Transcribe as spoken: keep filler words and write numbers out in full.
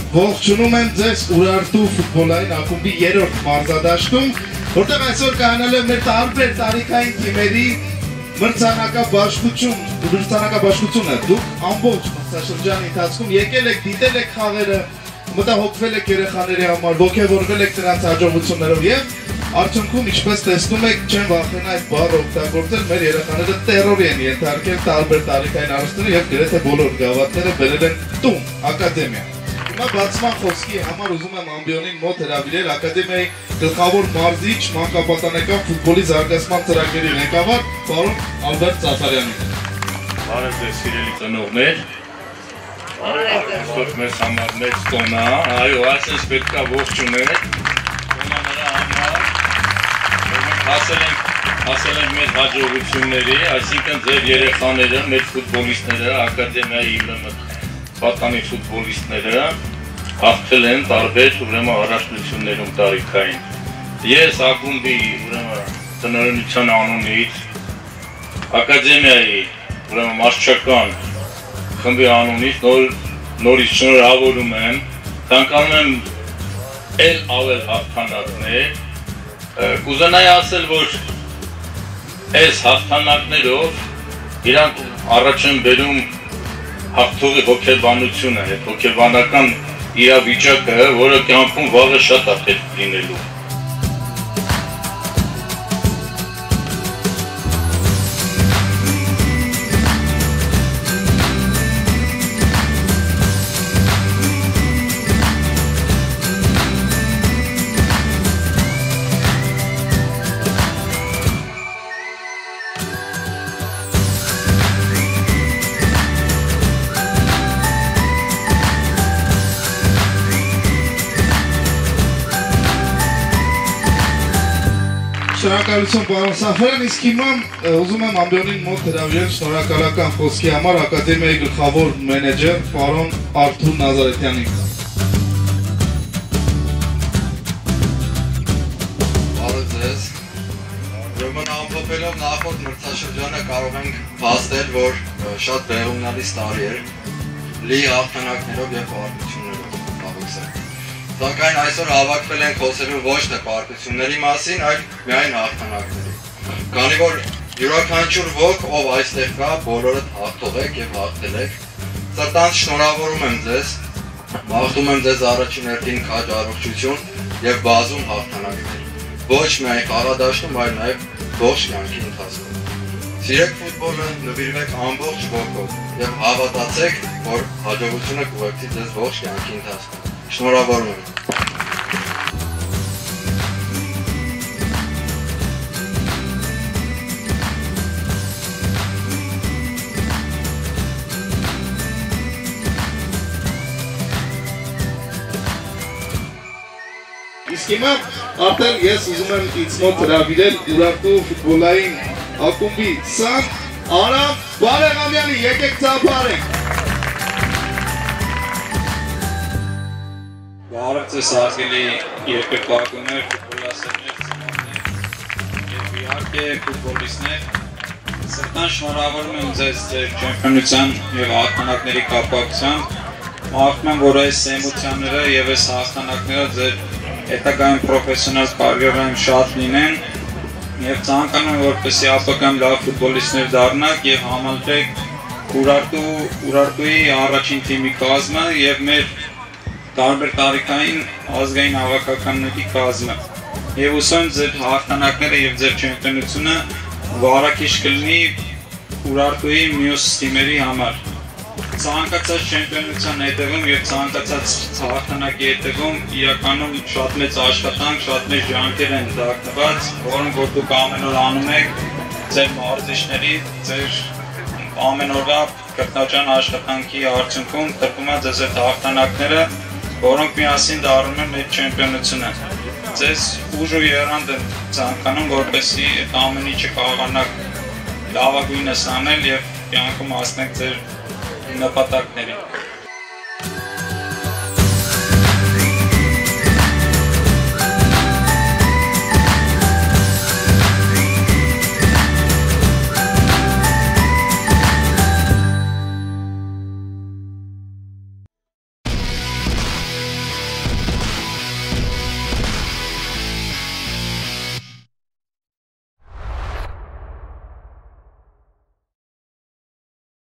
ողջունում եմ ձեզ Ուրարտու ֆուտբոլային ակումբի երրորդ մարզադաշտում, որտեղ այսօր կայանալու է մեր տարբեր տարիքային թիմերի մրցանակաբաշխություն, մրցանակաբաշխությունը։ Դուք ամբողջ մրցաշրջանի ընթացքում եկել եք, դիտել եք խաղերը, մտահոգվել եք երեխաների համար, ոգևորվել եք նրանց հաջողություններով եւ արդյունքում ինչպես տեսնում եք, չեն վախենա այդ բառը օգտագործել, մեր երեխաները տերորի են ենթարկել տարբեր տարիքային արվեստները եւ գրեթե բոլոր գավաթները բերել են տուն, ակադեմիա։ Հիմա բացման խոսքի համար ուզում եմ ամբիոնին մոտ հրավիրել ակադեմիայի գլխավոր մարզիչ, մանկապատանեկան ֆուտբոլի զարգացման ծրագրերի ղեկավար պարոն Ալբերտ Սաֆարյանին։ Բարև ձեզ սիրելի ծնողներ։ Այսօր մեզ համար մեծ տոն է, այո, այսպես պետք է ողջունել։ Տոնը նրա համար հասել ենք, հասել ենք մեր հաջողությունների, այսինքն ձեր երեխաները, մեր ֆուտբոլիստները, ակադեմիայի պատանի ֆուտբոլիստները հաղթել են տարբեր ուրեմն առաջնություններում տարիքային։ Ես ակումբի ուրեմն տնօրինության անունից, ակադեմիայի ուրեմն մարզչական խմբի անունից նոր, նորից շնորհավորում եմ, ցանկանում եմ էլ ավել հաղթանակներ, կուզենայի ասել, որ այս հաղթանակներով իրանք առաջ են բերում հաղթողի հոգեբանությունը, այդ հոգեբանական իրավիճակը, որը կյանքում վաղը շատ է պետք լինելու։ Շնորհակալություն պարոն Սաֆարյան, իսկ հիմա ուզում եմ ամբիոնին մոտ հրավիրել շնորհակալական խոսքի համար ակադեմիայի գլխավոր մենեջեր պարոն Արթուր Նազարեթյանին։ Բարև ձեզ։ Ուրեմն ամփոփելով նախորդ մրցաշրջանը կարող ենք փաստել, որ շատ բեղումնալից տարի էր, լի հաղթանակներով եւ պարտություններով հավաքվել։ Սակայն այսօր հավաքվել ենք խոսելու ոչ թե պարտությունների մասին, այլ միայն հաղթանակների։ Քանի որ յուրաքանչյուր ոք, ով այստեղ կա, բոլորդ հաղթող եք եւ հաղթել եք։ Սրտանց շնորհավորում եմ ձեզ, մաղթում եմ ձեզ առաջին հերթին քաջ առողջություն եւ բազում հաղթանակներ։ Ոչ միայն խաղադաշտում, այլ նաեւ ողջ կյանքի ընթացքում։ Սիրեք ֆուտբոլը, նվիրվեք ամբողջ ոգով եւ հավատացեք, որ հաջողությունը կուղեկցի ձեզ ողջ կյանքի ընթացքում։ Շնորհավորում եմ։ Իսկ հիմա արդեն ես ուզում եմ ինձ մոտ հրավիրել Ուրարտու ֆուտբոլային ակումբի սան Արամ Բարեղամյանի, եկեք ծափարենք։ Բարև ձեզ հարգելի երկրպագուներ, ֆուտբոլասերներ, ծնողներ և իհարկե ֆուտբոլիստներ, սրտան շնորհավորում եմ ձեզ ձեր չեմպիոնության և հաղթանակների կապակցությամբ, մաղթում եմ, որ այս էմոցիաները և այս հաղթանակները ձեր հետագայում պրոֆեսիոնալ կարիերայում շատ լինեն և ցանկանում եմ, որպեսզի ապագայում լավ ֆուտբոլիստներ դառնաք և համալրեք Ուրարտուի առաջին թիմի կազմը և մեր տարբեր տարիքային ազգային հավաքականների կազմը եւ ուսում եմ ձեր հաղթանակները եւ ձեր չեմպիոնությունը վարակիչ կլինի Ուրարտուի մյուս թիմերի համար։ Ցանկացած չեմպիոնության հետևում եւ ցանկացած հաղթանակի հետևում իրականում շատ մեծ աշխատանք, շատ մեծ ջանքեր են դարձված, որոնք որ դուք ամեն օր անում եք ձեր մարզիչների, ձեր ամեն օրվա կրթնաճան աշխատանքի արդյունքում տրվում է ձեզ այդ հաղթանակները, որոնք միասին դառնում են մեր չեմպիոնությունը։ Ձեզ ուժ ու եռանդ եմ ցանկանում, որպեսզի այդ ամեն ինչը կարողանաք լավագույնս անել եւ կյանքում հասնեք ձեր նպատակներին։